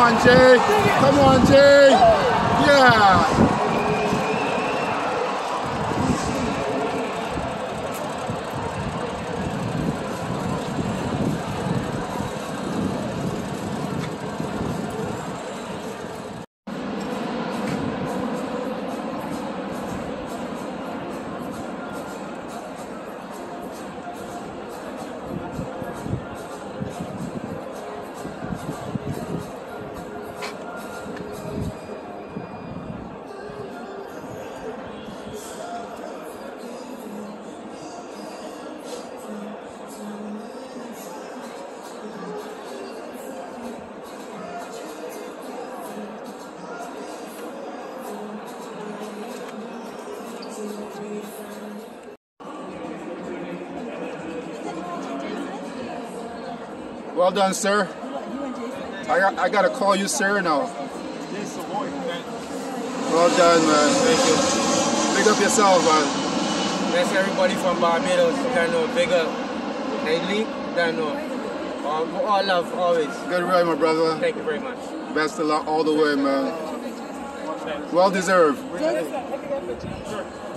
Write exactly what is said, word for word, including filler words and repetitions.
on, Jay. Come on, Jay. Yeah. Well done, sir. I got, I got to call you sir now. Well done, man. Thank you. Big up yourself, man. That's everybody from Barbados. That know, big up. Hey, Lee, that know. All, all love, always. Good ride, my brother. Thank you very much. Best of luck all the way, man. Well deserved.